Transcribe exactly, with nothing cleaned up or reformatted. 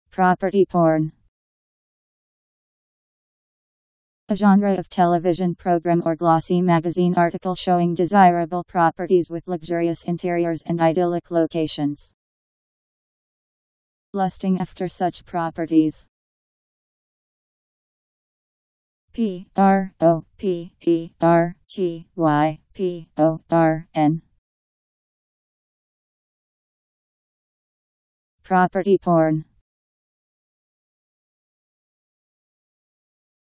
Property porn. A genre of television program or glossy magazine article showing desirable properties with luxurious interiors and idyllic locations. Lusting after such properties. P R O P E R T Y P O R N. Property porn.